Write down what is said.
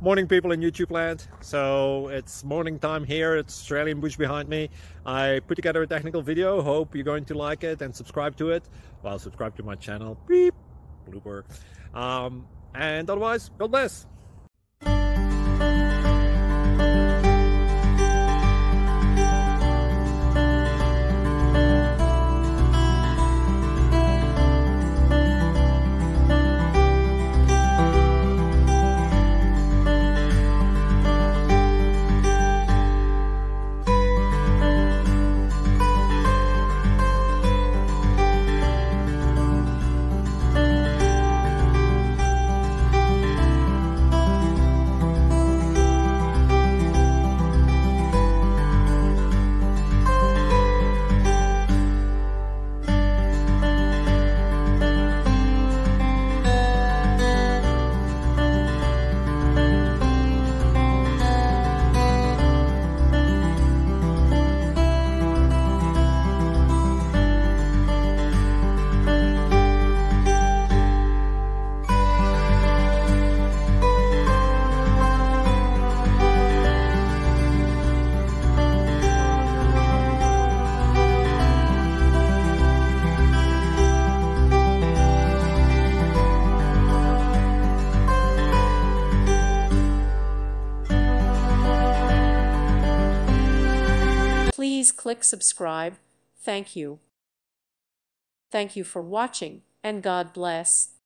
Morning, people in YouTube land. So it's morning time here. It's Australian bush behind me. I put together a technical video. Hope you're going to like it and subscribe to it. Well, subscribe to my channel. Beep. Blooper. And otherwise, God bless. Please click subscribe. Thank you. Thank you for watching, and God bless.